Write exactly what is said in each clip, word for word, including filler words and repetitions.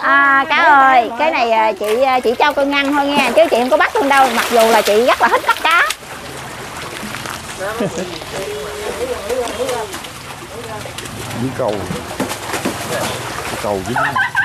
À, cá ơi, cái này chị chị cho con ngăn thôi nha, chứ chị không có bắt luôn đâu, mặc dù là chị rất là thích bắt cá. Với cầu cầu dính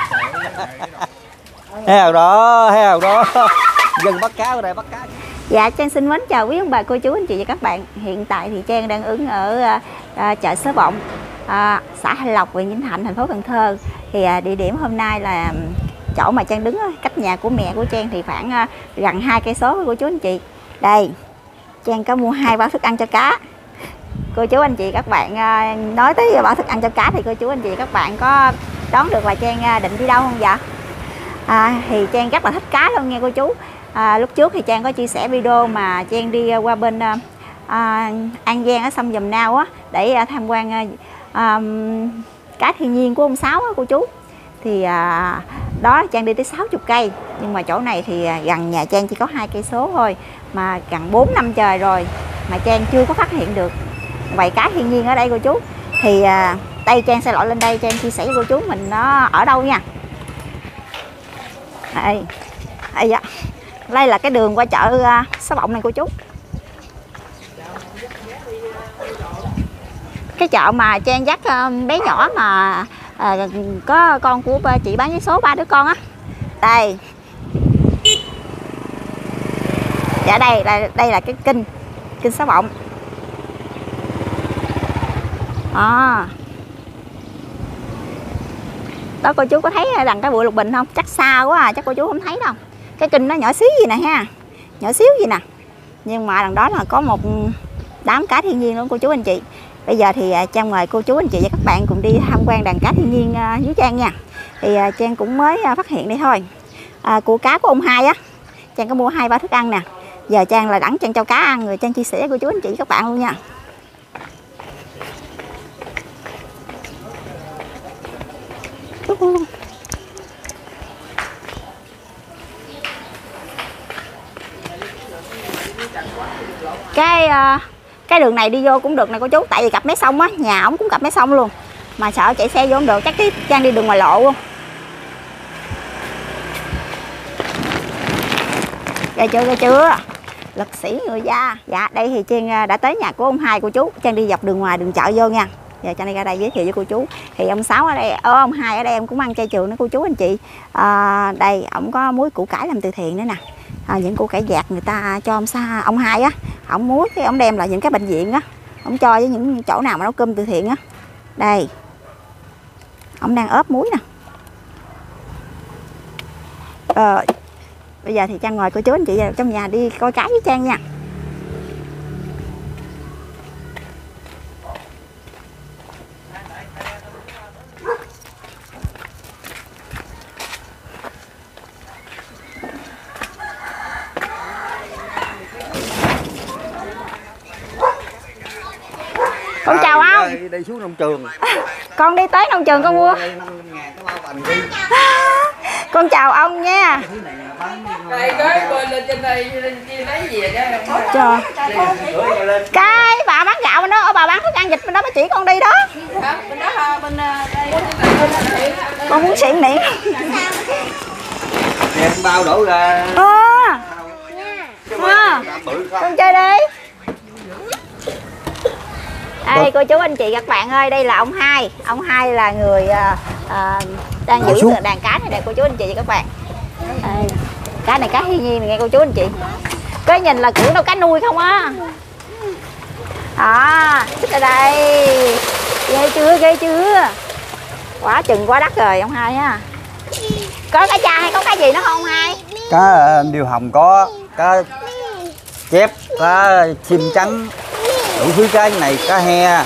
heo đó, heo đó. Dân bắt cá ở đây, bắt cá. Dạ, Trang xin mến chào quý ông bà, cô chú, anh chị và các bạn. Hiện tại thì Trang đang ứng ở à, à, chợ Sớ Bọng, à, xã Thanh Lộc, huyện Vĩnh Thạnh, thành phố Cần Thơ. Thì à, địa điểm hôm nay là chỗ mà Trang đứng cách nhà của mẹ của Trang thì khoảng à, gần hai cây số cô chú anh chị. Đây, Trang có mua hai bao thức ăn cho cá. Cô chú anh chị các bạn à, nói tới bao thức ăn cho cá thì cô chú anh chị các bạn có đoán được là Trang à, định đi đâu không dạ? À, thì Trang rất là thích cá luôn nha cô chú. À, lúc trước thì Trang có chia sẻ video mà Trang đi qua bên à, à, An Giang ở sông Dầm Nao á, để à, tham quan à, à, cá thiên nhiên của ông Sáu á cô chú. Thì à, đó Trang đi tới sáu mươi cây, nhưng mà chỗ này thì à, gần nhà Trang chỉ có hai cây số thôi, mà gần bốn năm trời rồi mà Trang chưa có phát hiện được vậy cá thiên nhiên ở đây cô chú. Thì à, đây Trang sẽ lội lên đây Trang chia sẻ với cô chú mình nó ở đâu nha. Đây, đây, dạ. Đây là cái đường qua chợ uh, Sớ Bọng này cô chú. Cái chợ mà Trang dắt uh, bé nhỏ mà uh, có con của chị bán vé số ba đứa con á. Đây. Dạ đây là đây là cái kinh kinh Sớ Bọng. À. Đó cô chú có thấy đằng cái bụi lục bình không? Chắc xa quá à, chắc cô chú không thấy đâu. Cái kinh nó nhỏ xíu gì nè ha, nhỏ xíu gì nè, nhưng mà đằng đó là có một đám cá thiên nhiên luôn cô chú anh chị. Bây giờ thì Trang mời cô chú anh chị và các bạn cùng đi tham quan đàn cá thiên nhiên với Trang nha. Thì Trang cũng mới phát hiện đây thôi, à, của cá của ông Hai á. Trang có mua hai ba thức ăn nè, giờ Trang là đẳng Trang cho cá ăn rồi Trang chia sẻ với cô chú anh chị các bạn luôn nha. Cái cái đường này đi vô cũng được nè cô chú, tại vì cặp mé sông á, nhà ổng cũng cặp mé sông luôn, mà sợ chạy xe vô không được, chắc cái Trang đi đường ngoài lộ luôn. Ghê chưa, ghê chưa, lực sĩ người da. Dạ đây thì Trang đã tới nhà của ông Hai cô chú. Trang đi dọc đường ngoài đường chợ vô nha. Giờ Trang đi ra đây giới thiệu với cô chú. Thì ông Sáu ở đây, ở ông Hai ở đây em cũng ăn chay trường nữa cô chú anh chị. À, đây ổng có muối củ cải làm từ thiện nữa nè. À, những củ cải dạt người ta cho ông Sa, ông Hai á, ổng muối cái ổng đem lại những cái bệnh viện á, ổng cho với những chỗ nào mà nấu cơm từ thiện á. Đây, ổng đang ốp muối nè. Rồi, bây giờ thì Trang mời cô chú anh chị vào trong nhà đi coi cái với Trang nha. Con à, chào ông. Đi, đi xuống nông trường. Con đi tới nông trường con mua. Con chào ông nha. Đây cái bên trên đây lấy gì vậy? Trời. Cái bà bán gạo bên đó, bà bán thức ăn vịt bên đó bà chỉ con đi đó. Bên đó bên đây. Con muốn xịn miệng. Đem bao đổ ra. À. À. Con chơi đi. Đây cô chú anh chị các bạn ơi, đây là ông Hai. Ông Hai là người à, à, đang giữ xuống đàn cá này nè cô chú anh chị và các bạn. Đây, cá này cá thiên nhiên này nghe cô chú anh chị. Cái nhìn là kiểu đâu cá nuôi không á. À, xích ở đây. Ghê chưa, ghê chưa. Quá chừng quá đắt rồi ông Hai á. Có cá cha hay có cá gì nữa không ông Hai? Cá điêu hồng có, cá chép, cá chim trắng, đủ thứ cá này, cá he.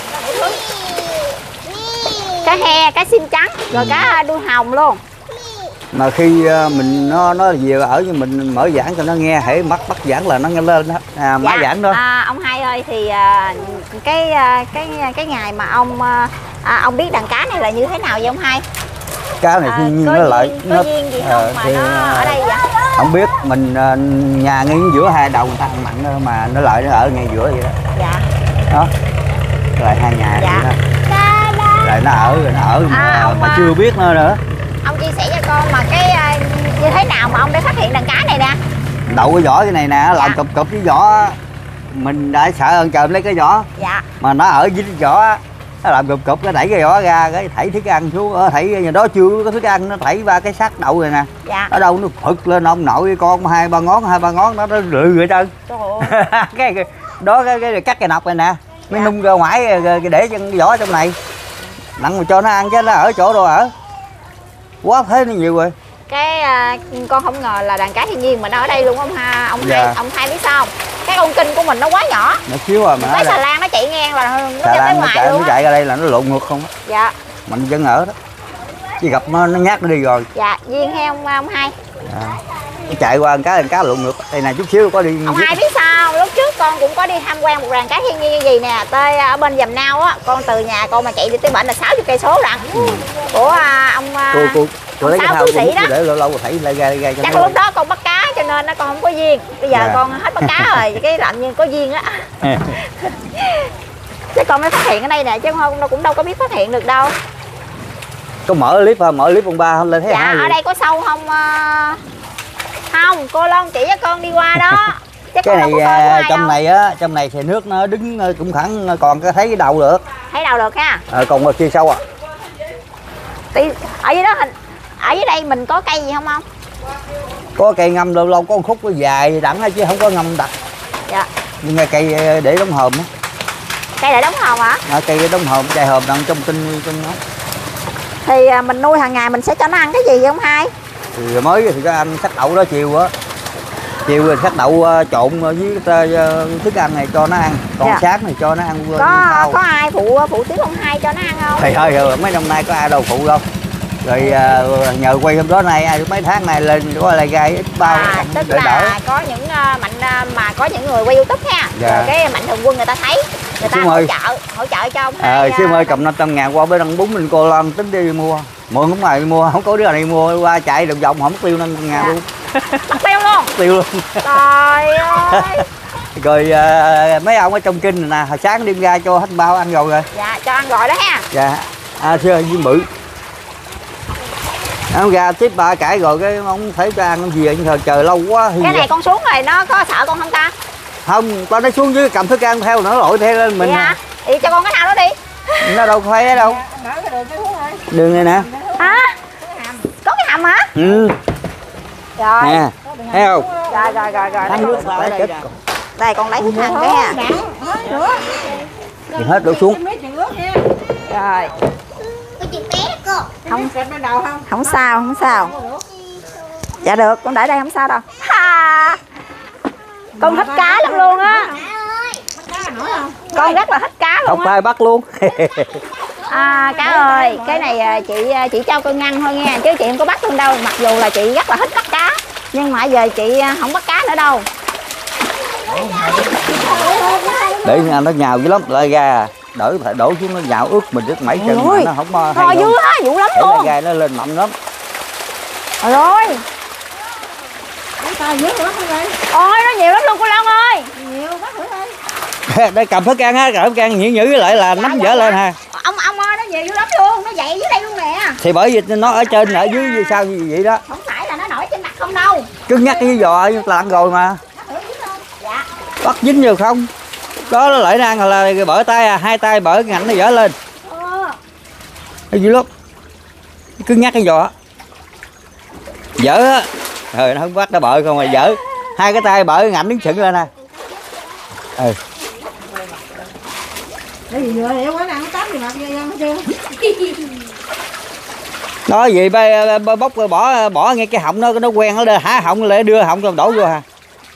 Cá he, cá sim trắng, rồi cá đuôi hồng luôn. Mà khi mình nó nó về ở với mình mở giảng cho nó nghe, hãy bắt bắt giảng là nó nghe lên đó. À, mở dạ. giảng đó. À, ông Hai ơi thì à, cái cái cái ngày mà ông à, ông biết đàn cá này là như thế nào vậy ông Hai? Cá này thiên nhiên à, nó lợi. Có nó, duyên gì không mà thì, nó ở đây vậy? Không biết, mình nhà ngay giữa hai đầu người ta ăn mặn thôi mà nó lợi nó ở ngay giữa vậy đó. Dạ. Đó. Lại hai nhà dạ. vậy đó. Rồi nó ở rồi nó ở mà, à, mà chưa biết nó nữa. Ông chia sẻ cho con mà cái à, như thế nào mà ông để phát hiện đàn cá này nè? Đậu cái vỏ cái này nè, làm Dạ. cụp cụp cái vỏ. Mình đã sợ hơn trời lấy cái vỏ. Dạ. Mà nó ở dưới cái vỏ á, nó làm cụp cụp, cái đẩy cái vỏ ra, cái thảy thức ăn xuống, ở thảy nhà đó chưa có thức ăn, nó thảy ba cái xác đậu này nè. Dạ. Ở đâu nó phực lên ông nội con hai ba ngón, hai ba ngón nó nó lự rồi trơn. Trời ơi. cái, cái đó cái, cái cắt cái nọc này nè, mới Dạ. nung ra ngoài cái để chân cái vỏ trong này. Nặng mà cho nó ăn chứ nó ở chỗ đâu ở. Quá thế nó nhiều rồi. Cái à, con không ngờ là đàn cá thiên nhiên mà nó ở đây luôn ông ha. Ông Dạ. hai ông hai biết sao không? Cái con kinh của mình nó quá nhỏ. Nó xíu à mà Cái nó xà đây. lan nó chạy ngang là nó Xà ra lan tới nó ngoài chạy, luôn nó á. chạy ra đây là nó lộn ngược không á. Dạ. Mình vẫn ở đó. Chứ gặp nó, nó nhát nó đi rồi. Dạ, duyên hay ông ông hai? À. Nó chạy qua một cái là cá lộn ngược. Đây này chút xíu có đi. Ông hai biết sao? Lúc trước con cũng có đi tham quan một đàn cá thiên nhiên như gì nè, tới ở bên Dầm Nao á, con từ nhà con mà chạy đi tới bển là sáu mươi cây số lần. Ừ. Của à, ông à, Cô cô cô lấy cái Sáu thao phú cô sĩ múc đó. để lâu lâu rồi thấy lại ra ra cho chắc nó. lúc đó con bắt cá cho nên nó con không có duyên. Bây giờ Dạ. con hết bắt cá rồi, cái làm như có duyên á. Chứ con mới phát hiện ở đây nè, chứ không nó cũng đâu có biết phát hiện được đâu. Có mở clip ha, mở clip ông ba không lên thấy Dạ, hả? ở đây có sâu không? à, Không, cô Loan chỉ cho con đi qua đó. Chứ Cái con đâu này có coi à, ai trong đâu. này á, trong này thì nước nó đứng à, cũng khoảng còn có thấy cái đầu được. Thấy đâu được ha. À, còn ngoài kia sâu à. Tí, ở dưới đó hình ở dưới đây mình có cây gì không không? Có cây ngâm lâu lâu có một khúc có dài đẳng thôi chứ không có ngâm đặc. Dạ. Nhưng mà cây để đóng hòm á. Cây để đóng hòm hả? À, cây đóng hòm, chai hòm đằng trong tinh trong nó. Thì à, mình nuôi hàng ngày mình sẽ cho nó ăn cái gì vậy ông hai? Thì mới thì có anh sắc đậu đó chiều á. Chiều rồi sắc đậu uh, trộn với uh, thức ăn này cho nó ăn. Còn Dạ. sáng thì cho nó ăn uh, Có rau. có ai phụ phụ tiếp ông hai cho nó ăn không? Thầy ơi, ơi mấy năm nay có ai đâu phụ đâu. Rồi uh, nhờ quay hôm đó nay ai mấy tháng này lên có lại gai ít bao À, tức đỡ là đỡ. có những uh, mạnh uh, mà có những người quay YouTube ha. Dạ. Rồi cái mạnh thường quân người ta thấy, người ta Sư hỗ ơi. trợ hỗ trợ cho ông Ờ, hai. sư uh, ơi cầm năm trăm ngàn qua bên đăng bún mình cô Loan tính đi mua. Mượn không ai mua, không có đứa nào đi mua qua chạy đường vòng không mất tiêu năm trăm ngàn Dạ. luôn. Bắt tiêu luôn. Tiêu luôn. Trời ơi. Rồi à, mấy ông ở trong kinh nè, hồi sáng đêm ra cho hết bao ăn rồi rồi. Dạ, cho ăn rồi đó ha. Dạ. À thưa viên bự. Ông ra tiếp ba cãi rồi cái ông thấy cho ăn gì vậy, chờ, chờ lâu quá thì Cái này vậy. con xuống rồi nó có sợ con không ta? Không, tao nó xuống dưới cầm thức ăn theo nó lội theo lên mình. Vậy hả? Thì cho con cái nào đó đi. Nó đâu phải ở đâu. Đường này nè. Hả? Có cái hầm hả? Ừ. Rồi. Nè. Thấy không? Rồi rồi rồi rồi. Ăn nước đây, lại đây, chết. đây con lấy thức ăn cái ha. Thì hết đổ xuống. Rồi. Không không sao, không sao. Dạ được, con để đây không sao đâu. Ha. Con thích cá lắm luôn á. Con rất là thích cá luôn Không á. phải bắt luôn. À, cá ơi, cái này à, chị à, chị cho con ăn thôi nha, chứ chị không có bắt luôn đâu. Mặc dù là chị rất là thích bắt cá, nhưng mà giờ chị à, không bắt cá nữa đâu. Để nó nhào dữ lắm, lại ra đỡ phải đổ xuống nó nhào ướt mình rất mấy chân mà nó không hay. Rồi dữ á, dữ lắm để luôn. ra nó lên mặn lắm. Rồi rồi. Ôi nó nhiều lắm luôn cô Long ơi. Đây cầm thức ăn ha, cầm thức ăn nhữ nhữ lại là nắm dở lên ha. Ông ông ơi nó nhiều dữ lắm luôn, nó dậy dưới đây luôn nè. Thì bởi vì nó ở trên ở dưới như sao như vậy đó. Không phải là nó nổi trên mặt không đâu. Cứng nhắc cái giò là lặn rồi mà. Dạ. Bắt dính rồi không. Đó nó lại nó ăn là bở tay à, hai tay bở ngạnh nó dở lên. Ờ. Nó dữ lắm. Cứng nhắc cái giò. Dở á. Rồi nó không bắt nó bợ không mà dở. Hai cái tay bở ngạnh đứng sững lên nè. Ừ. Nói gì ba, ba bóc bỏ bỏ ngay cái họng nó nó quen nó há họng lại đưa họng rồi đổ vô hả.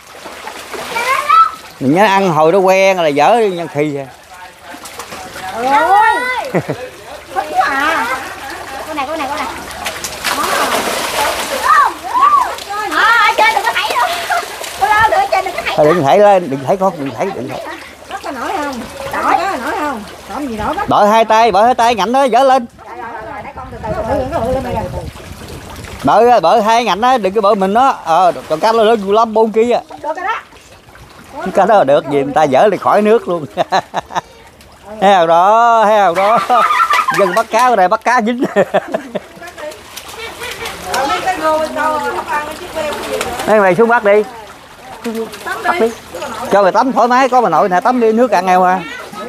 Mình nhớ ăn hồi nó quen là dở đi nhân khi vậy. Ôi. Thích quá à. Con này con này con này. À, ở trên đừng có thấy đâu. Cô Lo đừng ở trên đừng có thấy. Thôi đừng thấy lên, đừng thấy con, đừng thấy, đừng thấy. Bắt có nổi không? Nổi có nổi không? Nổi gì nổi bắt. Bở hai tay, bở hai tay ngạnh nó dở lên. Rồi rồi rồi, để con từ từ. Nổi có nổi lên đây. Bở bở hai ngạnh đó, đừng có bở mình đó. Ờ, còn cá nó lớn vui lắm bốn ký á. Được rồi đó. Cá đó được gì người ta dở thì khỏi nước luôn. Thấy không đó, thấy không đó. Dân bắt cá ở đây bắt cá dính. Đây mày xuống bắt đi. Bắt đi. Cho mày tắm thoải mái, có bà nội nè tắm đi, nước cạn nghèo mà.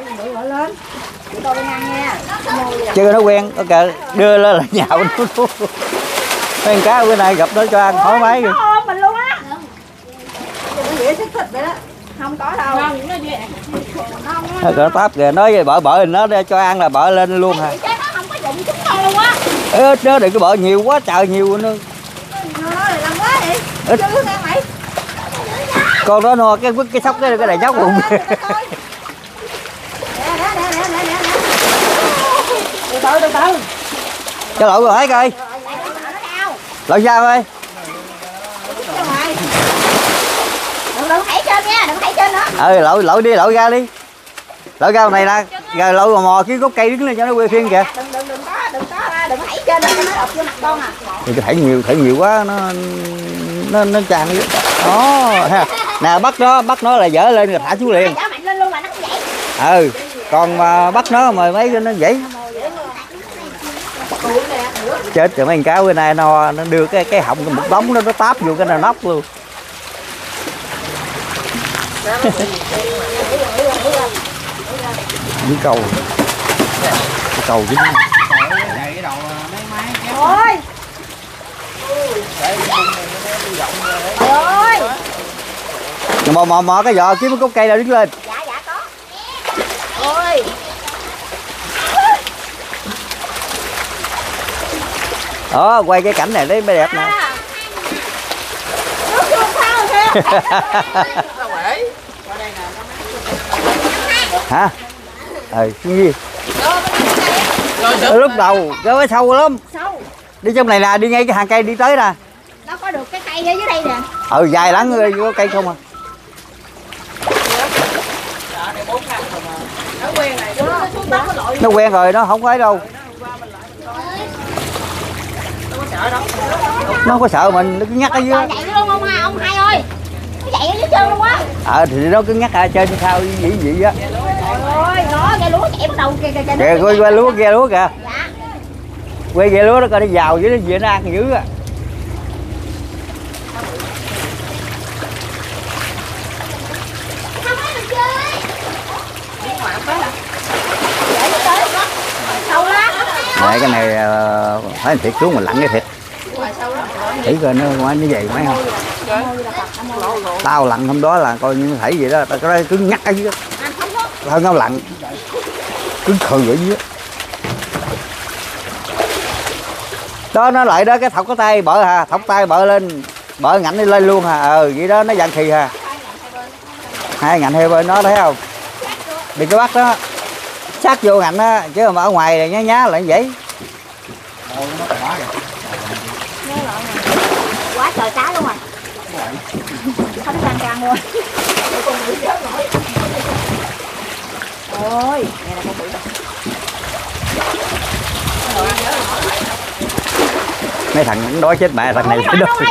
Chưa nó quen, ok đưa lên là nhào nó. Mấy cá bữa nay gặp nó cho ăn thoải mái kìa. Mình luôn á. Vậy thích thịt vậy đó. Không có đâu. Không, nó vậy. Nó nó táp kìa, nói về bợ bợ nó để cho ăn là bợ lên luôn hả? Nó không có dụng chúng con luôn á. Ê, nó đừng có bợ nhiều quá trời nhiều nữa. Nó nói là làm quá vậy. Ít. Chứ nghe mày. Con đó no cái cái sóc cái cái này nhóc luôn. Nè, nè, nè, nè, nè, nè. Từ từ, từ từ. Cho lội rồi thấy coi. Lội sao ơi? Đừng đừng thảy trên nha, đừng thảy trên nữa. Ừ lội lội đi lội ra đi. Lội ra này nè, rồi lội mò, mò cái gốc cây đứng lên cho nó quay phim kìa. Đừng đừng đừng có đừng có đừng thảy trên nữa, nó ập vô mặt con à. Thì cái thảy nhiều, thảy nhiều quá nó nó nó tràn đi. Đó, ha. Nè bắt nó, bắt nó là dở lên rồi thả xuống liền. Dở mạnh lên luôn mà nó không vậy. Ừ, còn mà bắt nó mà mấy cái nó vậy. Chết rồi mấy con cáo bữa nay nó nó đưa cái cái họng cái một đống nó nó táp vô cái nào nóc luôn. Với cầu. Cái cầu dính. Ôi. Trời ơi. Mò mò mò cái giò kiếm cái gốc cây nào đứng lên. Dạ dạ có. Ôi. Đó, quay cái cảnh này đấy mới đẹp nè. Nước vô sao kìa. Hả? Ừ, cái gì? Lúc đầu cái sâu lắm. Sâu. Đi trong này nè, đi ngay cái hàng cây đi tới nè. Nó có được cái cây ở dưới đây nè. Ừ, dài lắm, có cây không à. Nó quen rồi, nó không có ấy đâu. Nó không có sợ mình, nó cứ nhắc ở dưới. Chạy luôn ông hai, ông hai ơi. Nó chạy ở dưới chân luôn á. Ờ thì nó cứ nhắc ở trên sao gì gì á. Trời ơi, nó nghe lúa chạy bắt đầu kìa kìa kìa. Kìa quay qua lúa kia lúa kìa. Dạ. Quay kia lúa nó coi nó vào với nó về nó ăn dữ á. Không ai mình chơi. Sâu lắm. Này cái này phải thiệt xuống mà lặn cái thịt. Thử coi nó nó vậy mấy không. Tao lặn hôm đó là coi như thảy vậy đó, tao cái cứ nhắc ở dưới. Thôi nó lặn. Cứ khừ ở dưới. Đó nó lại đó cái thọc cái tay bợ hà, thọc tay bợ lên, bợ ngạnh đi lên luôn hà. Ờ vậy đó nó dặn khì hà. Hai ngạnh hai bên nó thấy không? Đừng có bắt đó. Sát vô ngạnh á, chứ mà ở ngoài này nhá nhá lại vậy. Quá trời cá luôn rồi. Không căng căng luôn. Ôi, nghe là con bự. Mấy thằng nó đói chết mẹ, thằng này phải đói.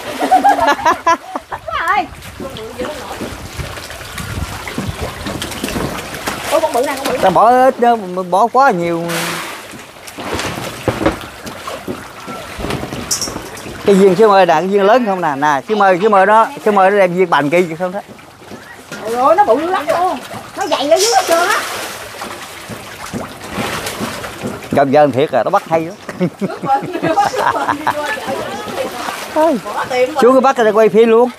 Ủa con bự này, con bự. Tao bỏ ít đó, bỏ quá nhiều. Cái viên sứ mơ nè, cái viên lớn không nè, nè sứ mơ sứ mơ đó, sứ mơ nó đem viên bành kia không đó. Ôi ơi, nó bự lắm luôn. Nó dày ở dưới hết trơn á. Cầm dơn thiệt rồi, nó bắt hay lắm. Xuống cái bắt rồi quay phim luôn.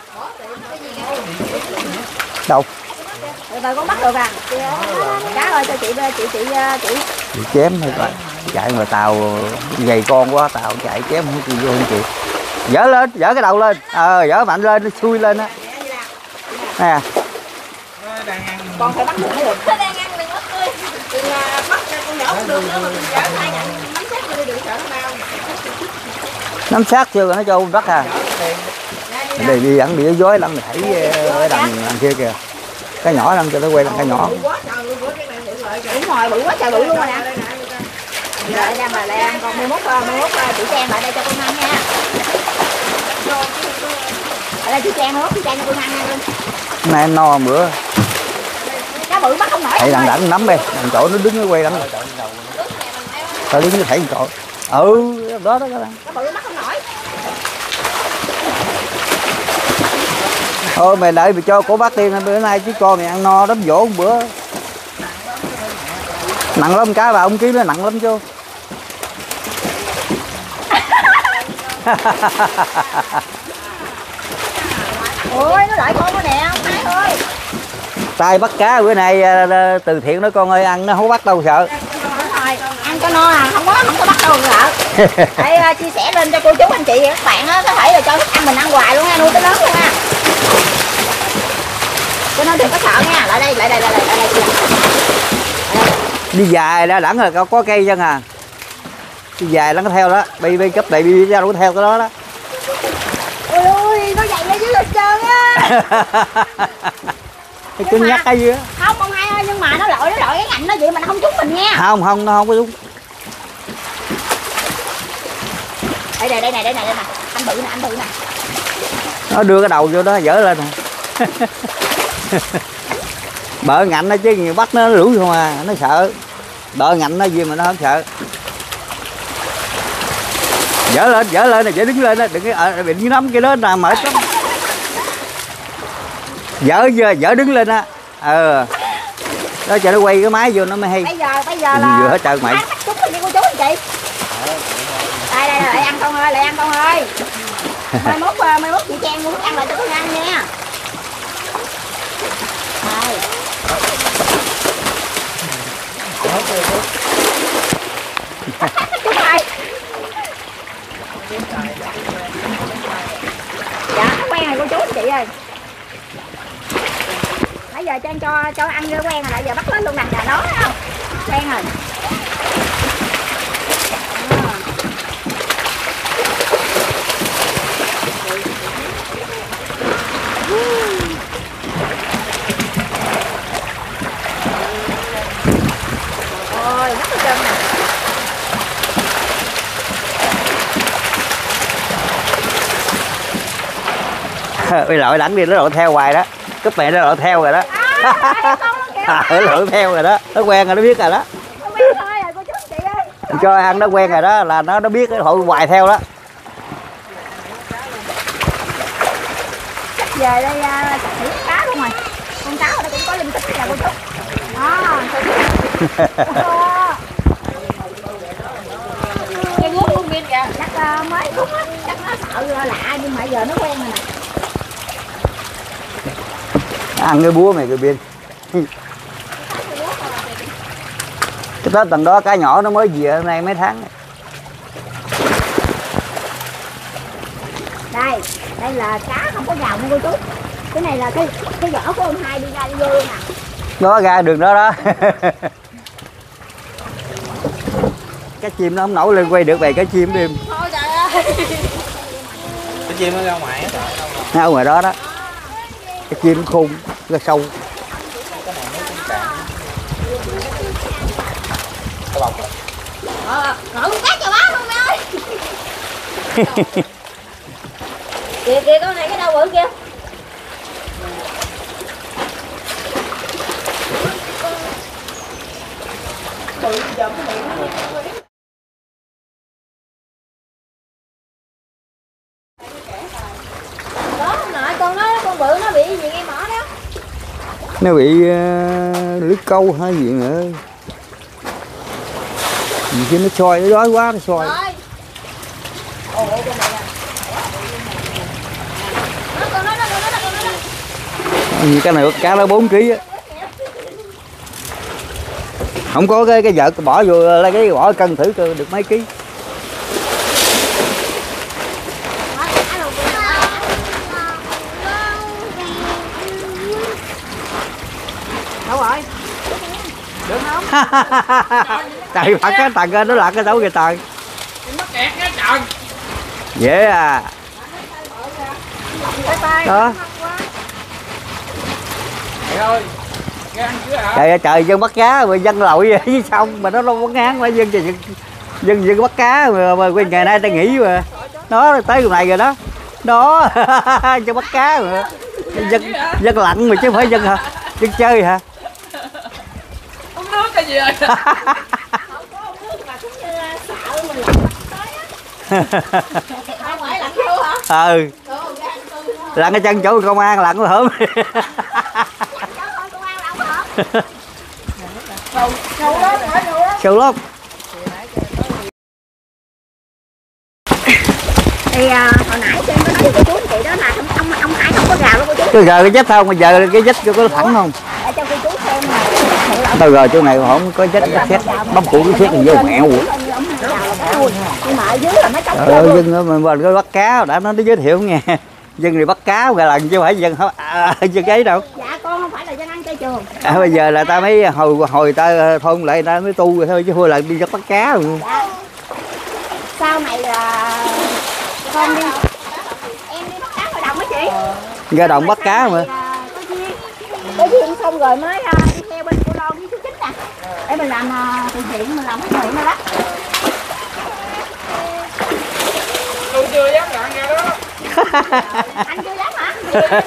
Đâu? Từ từ con bắt được à. Cá ơi cho chị chị chị chị. Chị chém thôi coi. Chạy mà tàu dày con quá, tàu chạy chém không chịu vô không chịu. Dỡ lên, dỡ cái đầu lên. Ờ, dỡ mạnh lên, nó xuôi lên á. Nè. Con phải bắt được mới được. Nó đang ăn đừng bắt ơi. Đừng bắt cho con nhỏ cũng được nữa mà mình dỡ hai nhận nắm sát đi đừng sợ nó đau. Nắm sát chưa nó cho bắt à. Đây đi ẩn đi dối lắm thấy ở đằng đằng kia kìa. Cái nhỏ lắm cho nó quay cái nhỏ. Đúng rồi, bự quá trời bự luôn rồi nè. Lại đang bà lại ăn con mười mốt mười mốt chị Trang lại đây cho con ăn nha. Ở đây chị Trang mười mốt chị Trang cho con ăn nha. Nay no bữa. Cá bự bắt không nổi. Thấy đằng đẳng nắm đi, đằng chỗ nó đứng nó quay đằng. Tao đứng nó thấy chỗ. Ừ, đó đó cái cá bự bắt không nổi. Thôi mày đợi mày cho cổ bát tiên bữa nay chứ con mày ăn no đấm dỗ một bữa. Nặng lắm cá bà ông kiếm nó nặng lắm chứ. Ôi nó lại con nó nè ông hai ơi. Tay bắt cá bữa nay từ thiện đó con ơi, ăn nó không bắt đâu sợ. Ăn cho no à, không có không có bắt đâu sợ. Hãy uh, chia sẻ lên cho cô chú anh chị và các bạn á, có thể là cho thức ăn mình ăn hoài luôn nha, nuôi tới lớn luôn nha. Cho nên đừng có sợ nha. Lại đây, lại đây, lại đây, lại đây. Lại đây. Đi dài đã đẳng là có, có cây chân à. Đi dài nó có theo đó, bi bi cấp đại bi ra đâu có theo cái đó đó. Ôi ôi, nó dày lên dưới lên trơn á. Cái cứng nhắc cái gì á. Không ông hai ơi, nhưng mà nó lội nó lội cái ngạnh nó vậy mà nó không trúng mình nha. Không không nó không có trúng. Đây này đây này đây này đây này. Anh bự nè, anh bự nè. Nó đưa cái đầu vô đó dở lên nè. Bợ ngạnh nó chứ nhiều bắt nó lủi không à, nó sợ. Bợ ngạnh nó gì mà nó không sợ. Dở lên, dở lên, dở đứng lên đó, đừng cái định nắm cái đó là mệt lắm. Dở dở đứng lên á. Ờ. Đó cho nó quay cái máy vô nó mới hay. Bây giờ bây giờ là vừa hết trơn mày. Trúng rồi đi cô chú anh chị. Đây đây lại ăn con ơi, lại ăn con ơi. Mai mốt mai mốt chị Trang mua thức ăn lại cho con ăn nha. Đây. Đúng rồi. Dạ nó quen rồi cô chú anh chị ơi. Nãy giờ Trang cho cho ăn vô quen rồi, nãy giờ bắt lên luôn nè, là nó không? Quen rồi. Ôi, rất là trơn nè. Bây lội đẳng đi nó lội theo hoài đó. Cúp mẹ nó lội theo rồi đó. À, nó lội theo rồi đó. Nó quen rồi, nó biết rồi đó. Nó quen thôi rồi cô chú anh chị ơi. Cho ăn nó quen rồi đó là nó nó biết cái hội hoài theo đó. Về đây uh, thử cá luôn rồi. Con cá nó cũng có linh tích nha cô chú. Đó. Cái guốc luôn bên kìa. Chắc uh, mới đúng á, chắc nó sợ lạ nhưng mà giờ nó quen rồi nè. Ăn cái búa mày cái biên. Cái Tết tầng đó cá nhỏ nó mới về hôm nay mấy tháng. Đây, đây là cá không có gào nha cô chú. Cái này là cái cái vỏ của ông hai đi ra đi vô luôn nè. Nó ra đường đó đó. Cá chim nó không nổi lên quay được về cá chim đêm. Thôi trời ơi. Cái chim nó ra ngoài á. Nó ở ngoài đó đó. Cái chim khôn ra sâu. Ờ, gọi con cá cho bác luôn mẹ ơi. Kìa kìa con này cái đâu bự kìa. Đó nè con nó con bự nó bị gì ngay mỏ đó. Nó bị uh, lưới câu hay gì nữa. Vì khi nó soi nó đói quá nó soi. Ồ con này nè. Nó con nó nó con nó con nó. Vì cái này cá nó bốn ký á. Không có cái cái vợt bỏ vô lấy cái bỏ cân thử coi được mấy ký. Đâu rồi? Được không? Trời phạt cái tầng nó là cái đấu kìa tầng. Nó kẹt cái trời. Dễ à. Đó. Trời ơi. Cái ăn chứ hả? Trời ơi trời, dân bắt cá rồi dân lội vậy chứ xong mà nó đâu có ngán phải dân dân dân dân bắt cá mà, mà quên ngày nay ta nghỉ mà. Đó tới vùng này rồi đó. Đó. Dân bắt cá mà. Dân dân lặn mà chứ không phải dân hả? Dân chơi hả? Uống nước cái gì rồi? Không có uống nước mà cũng như sợ mình lặn tới á. Không phải lặn vô hả? Ừ. lặn cái chân chỗ công an lặn hổm. Sâu lắm. Thì à, hồi nãy trên có nói với cô chú chị đó là ông ông, ông Hải không có gào đâu cô chú. Cái gờ cái chết không, bây giờ cái chết có thẳng không? Để cho cô chú xem mà. Tao gờ chỗ này không có chết cái xét bấm củ cái xét thì vô mẹo. Nhưng mà ở dưới là mấy trống. Ờ dân mình mình có bắt cá đã nói nó giới thiệu nghe. Dân này bắt cá gà lần chứ không phải dân không à, dân ấy đâu. Dạ con không phải là dân ăn chay trường. À, bây giờ là ta mới hồi hồi ta thôn lại ta mới tu rồi thôi chứ hồi là đi bắt cá rồi. Dạ. Sau này là con đi em đi bắt cá ngoài đồng á chị. Ra đồng bắt cá mà. Có duyên xong rồi mới đi theo bên cô Loan với chú Chính nè. Để mình làm từ thiện, mình làm cái thiện đó đó. Tôi chưa dám lặn ra đó. Anh chưa dám hả?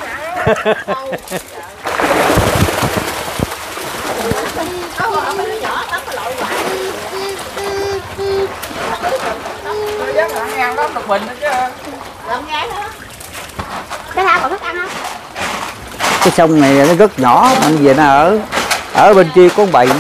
Tôi dám lặn ngang đó một bình đó chứ. Lộn ngang nữa. Cái nào còn thức ăn không? Cái sông này nó rất nhỏ, anh về nó ở ở bên kia có con bầy.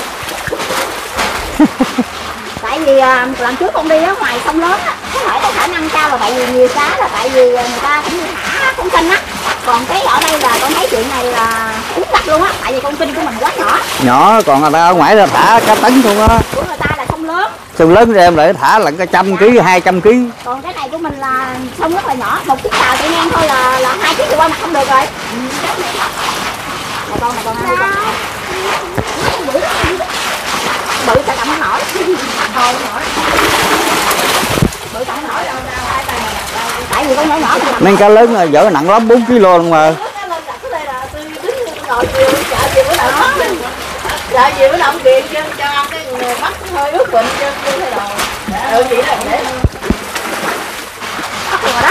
Tại vì lần trước con đi ở ngoài sông lớn á, có thể có khả năng cao là tại vì nhiều cá là tại vì người ta cũng như thả con kinh á. Còn cái ở đây là con thấy chuyện này là đúng thật luôn á, tại vì con kinh của mình quá nhỏ. Nhỏ, còn người ta ở ngoài là thả cá tấn không á. Của người ta là sông lớn. Sông lớn em lại thả lận cả trăm ký, hai trăm ký. Còn cái này của mình là sông rất là nhỏ, một chiếc tàu chạy ngang thôi là là hai chiếc thì qua mặt không được rồi. Này con này con ăn đi con. Bự bự tại cầm không nổi. Thôi không nổi. Bự tại không nổi đâu, tại vì con nhỏ nhỏ mà. Mấy cá lớn là dở nặng lắm, bốn ki lô luôn mà. Dạ gì bữa động điện cho cho ăn cái người bắt hơi ướt bệnh cho chưa thay đồ. Ừ chị là để Bắt rồi đó.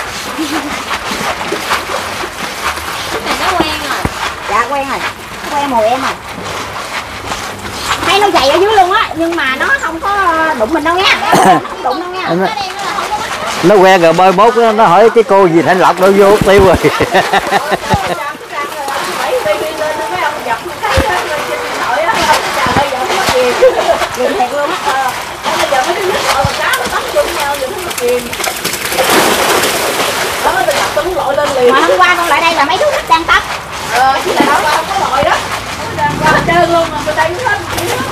cái này nó quen rồi. Dạ quen rồi. Quen mùi em rồi. Thấy nó dày ở dưới luôn á, nhưng mà nó không có đụng mình đâu nha. Không đụng đâu nha. Nó, nó quen rồi bơi mốt nó hỏi cái cô gì Thanh Lộc đâu vô tiêu rồi. Nhìn thiệt luôn á. Bây giờ mấy đứa nước lội mà cá nó tắm chung nhau giờ nó kìm. Đó nó gặp tôi muốn lội lên liền. Mà hôm qua con lại đây là mấy đứa khách đang tắm. Ờ chỉ là hôm qua không có lội đó. Nó đang qua trơn luôn mà bên đây nó hết gì đó.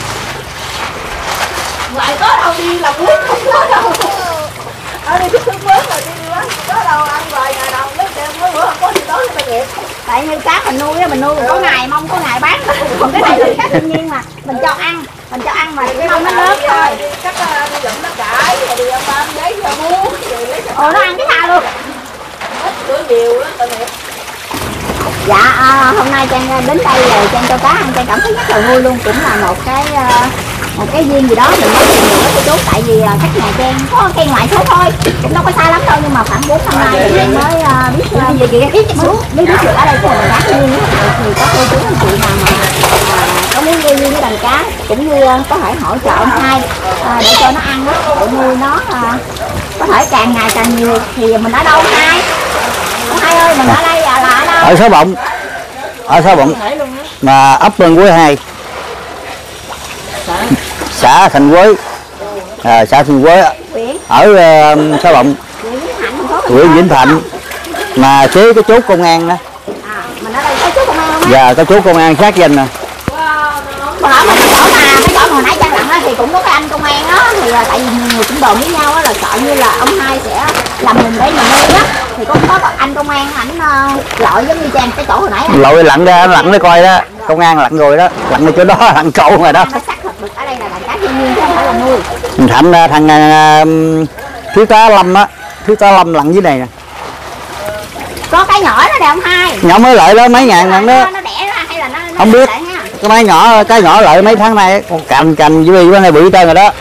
Lại có đâu đi làm quyết không có đâu. Ở đây cứ cứ mới rồi đi đi quá. Có đâu ăn vài ngày đầu lấy tiền mới bữa không có gì đó thì nghiệp. Tại như cá mình nuôi á, mình nuôi có ngày mong có ngày bán. Còn cái này là cá tự nhiên mà mình cho ăn, mình cho ăn mà cái mong nó lớn thôi. Cắt nó dụm nó cãi rồi đi ông ba giấy cho mua rồi lấy cho. Ồ nó ăn cái tha luôn. Ít bữa nhiều lắm tội nghiệp. Dạ à, hôm nay Trang đến đây rồi Trang cho cá ăn, Trang cảm thấy rất là vui luôn, cũng là một cái một cái duyên gì đó mình mới tìm hiểu cô chú. Tại vì cách nhà Trang có cây ngoại số thôi, cũng đâu có xa lắm đâu, nhưng mà khoảng bốn năm nay thì Trang mới uh, biết uh, gì biết xuống biết biết được ở đây có đàn cá thiên nhiên thì có cô chú anh chị nào mà uh, có muốn đi với đàn cá cũng như uh, có thể hỗ trợ ông Hai uh, để cho nó ăn đó, để nuôi nó uh, có thể càng ngày càng nhiều. Thì mình ở đâu Hai? Hai ơi mình ở đây là, là ở đâu? Ở Sáu Bọng. Ở Sáu Bọng. Mà ấp Tân Quế hai. Xã Thành Quế. À, xã Thành Quế ở uh, Sáu Bọng. Huyện Vĩnh Thạnh. Mà kế cái chốt công an đó. À, mình ở đây có chốt công an không á? Dạ, có chốt công an sát danh nè. Còn ở mình chỗ mà cái chỗ hồi nãy Trang lặn á thì cũng có cái anh công an đó, thì là tại vì nhiều người cũng đồn với nhau á là sợ như là ông Hai sẽ làm mình để mình nuôi á, thì cũng có anh công an ảnh uh, lội giống như Trang cái chỗ hồi nãy á. Lội lặn ra lặn để coi đó, công an lặn rồi đó, lặn ở chỗ đó lặn cậu rồi đó. Nó xác thực được ở đây là đàn cá thiên nhiên chứ không phải là nuôi. Thạnh thằng uh, thiếu tá Lâm á, thiếu tá Lâm lặn dưới này nè. Có cái nhỏ đó nè ông Hai. Nhỏ mới lợi đó mấy ngàn lần đó. Nó đẻ ra hay là nó, nó không biết. Cái máy nhỏ cái nhỏ lợi mấy tháng nay con cành cành với cái này bự trơn rồi đó.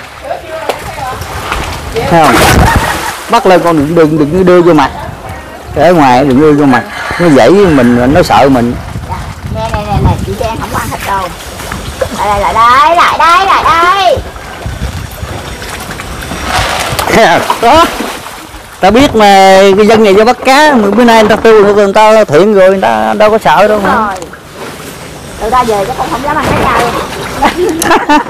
Thấy không? Bắt lên con đừng đừng đừng đưa vô mặt. Ở ngoài đừng đưa vô mặt. Nó dãy mình nó sợ mình. Nè nè nè nè chị Trang không có ăn thịt đâu. Lại lại đây lại đây lại đây. Đó. Ta biết mà cái dân này do bắt cá, bữa nay người ta tu người ta thiện rồi, người ta đâu có sợ đâu. Rồi. Từ ra về chắc không không dám ăn cái chai luôn.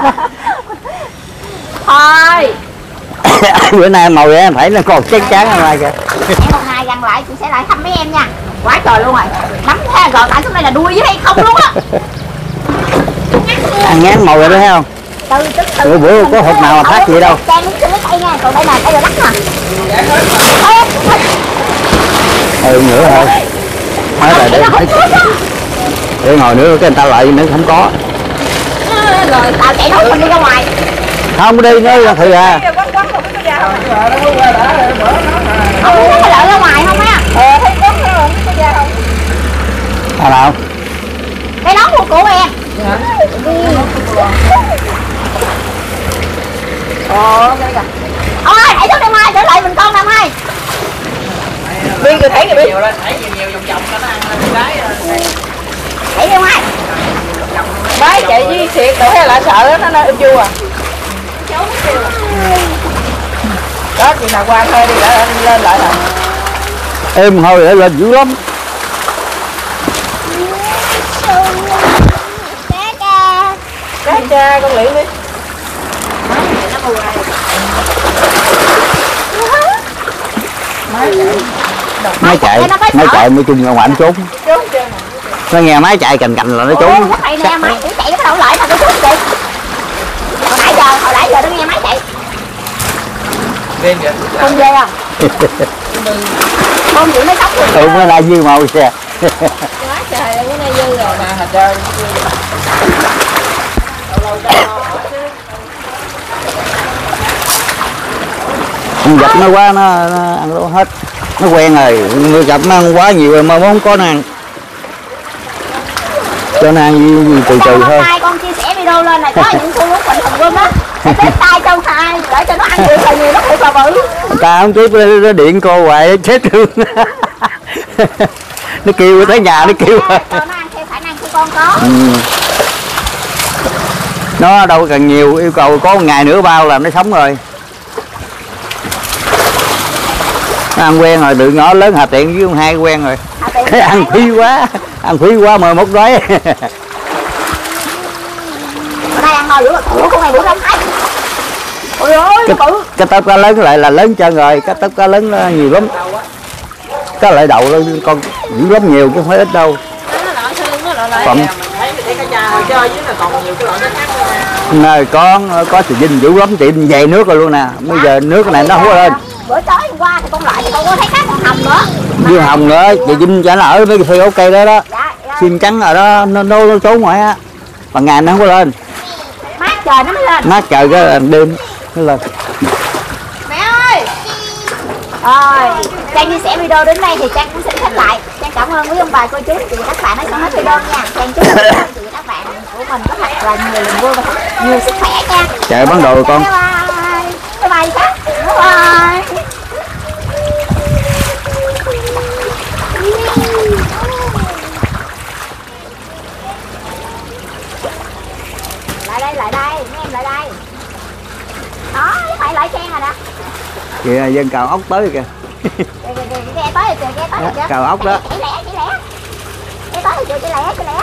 Thôi. Bữa nay màu vậy em thấy nó còn chắc chắn hôm nay kìa. Em một ngày gần lại chị sẽ lại thăm mấy em nha. Quá trời luôn rồi. Nắm thế rồi tại xuống đây là đuôi với hay không luôn á. Ăn ngán màu vậy đó thấy không? Từ từ từ. Bữa bữa có hộp nào mà phát vậy đâu. Trang muốn cái cây nha, còn đây là cây là đất nè. Ừ nữa thôi. Nói là để, để ngồi nữa cái người ta lại nữa không có. Rồi tao chạy nốt mình đi ra ngoài. Không đi nữa thì à. Không có lợi ra ngoài không á? Ờ, thấy có cái không có da không? À nào? Cái nón của cô em. Ờ, đây kìa. Ông ơi, hãy xuống đây mai, trở lại mình con nè mai. Đi rồi thấy rồi đi. Nhiều lên, thấy nhiều nhiều vòng vòng nó ăn lên cái Hãy đi mai. Bái chạy với thiệt rồi hay là sợ nó nó im du à? Đó chị nào qua thôi đi lại lên lại nè. Em hồi để lên dữ lắm. Cá cha con luyện đi. Máy chạy, máy chạy mới chung ra ngoài nó trốn. Trốn chưa? Nó nghe máy chạy cành cành là nó trốn. Ủa, mày nè, mày chỉ chạy cái đầu lại mà cái chút chị. Hồi nãy giờ, hồi nãy giờ nó nghe máy chạy. Đêm vậy. Không ghê không? Không chịu nó sốc luôn. Ừ, nó lại như màu xe. Quá trời ơi, cái này dư rồi. Nè, hả chơi. Con vật nó quá nó, nó ăn nó hết. Nó quen rồi, người gặp nó ăn quá nhiều rồi mà không có nó ăn. Cho nó ăn gì, gì từ từ Hôm thôi. nay con chia sẻ video lên là có những khu lúc mình thùng á. Tiếp tay cho hai để cho nó ăn được là nhiều nó thiệt là bự. Người ta không tiếp nó điện cô hoài chết luôn. Nó kêu tới nhà nó kêu. Cho nó ăn theo khả năng của con có. Ừ. Nó đâu cần nhiều, yêu cầu có một ngày nửa bao là nó sống rồi. Nó ăn quen rồi, từ nhỏ lớn Hà Tiện với ông hai quen rồi. Cái ăn phí quá, ăn phí quá mời một đói. Ở đây ăn nồi dữ rồi, ủa con này bự lắm thấy. Ôi ơi, Cái, bự. cái tép cá lớn lại là lớn chân rồi, cái tép cá lớn nó nhiều lắm. Cái lại đậu lên con dữ lắm nhiều chứ không phải ít đâu. Nó lợn xương nó lợn lại. Phẩm. Mình thấy cái cá cha hồi chơi với là còn nhiều cái loại nó khác nữa. Nơi con có sự dinh dữ lắm, tiệm về nước rồi luôn nè. Bây giờ nước này nó húa lên. Bữa tối hôm qua thì con lại thì con có thấy khác con hầm nữa. Với hồng nữa, chị Vinh cho nó ở mấy cái phi ok đó đó. Dạ, dạ. Xiên trắng ở đó nó nó, nó trốn ngoài á. Bằng ngày nó không có lên. Mát trời nó mới lên. Mát trời cái đêm nó lên. Mẹ ơi. Rồi, Trang chia sẻ video đến đây thì Trang cũng xin khép lại. Trang cảm ơn quý ông bà cô chú chị và các bạn đã xem hết video nha. Trang chúc quý ông chị và các bạn của mình có thật là nhiều niềm vui và thật nhiều sức khỏe nha. Chạy bán đồ con. Bye bye. Bye bye các. Bye bye. Lại đây, lại đây, mấy em lại đây. Đó, phải lại Trang rồi đó. Kìa dân cào ốc tới kìa. Kìa kìa kìa, kìa tới rồi kìa, kìa tới rồi kìa. Cào ốc đó. Chỉ lẻ, chỉ lẻ. Kìa tới rồi kìa, chỉ lẻ, chỉ lẻ.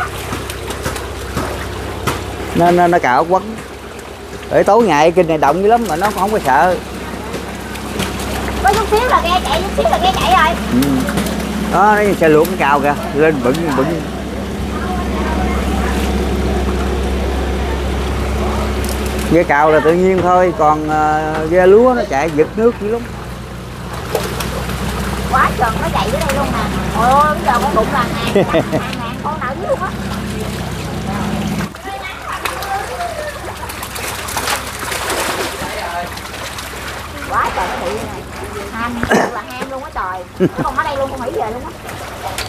Nó nó, nó cào ốc quấn. Ở tối ngày kinh này động dữ lắm mà nó không có sợ. Có chút xíu là ghe chạy, chút xíu là ghe chạy rồi. Ừ. Đó, nó xe luộc nó cào kìa, lên bự bự. Ghe cào là tự nhiên thôi, còn uh, ghe lúa nó chạy giật nước dữ lắm. Quá trời nó chạy dưới đây luôn nè. Ôi ôi, bây giờ con bụng là ngàn, ngàn, ngàn con nào dưới luôn á. Quá trời nó bị này. Ham, là ham luôn á trời. Nó còn ở đây luôn, con nghĩ về luôn á.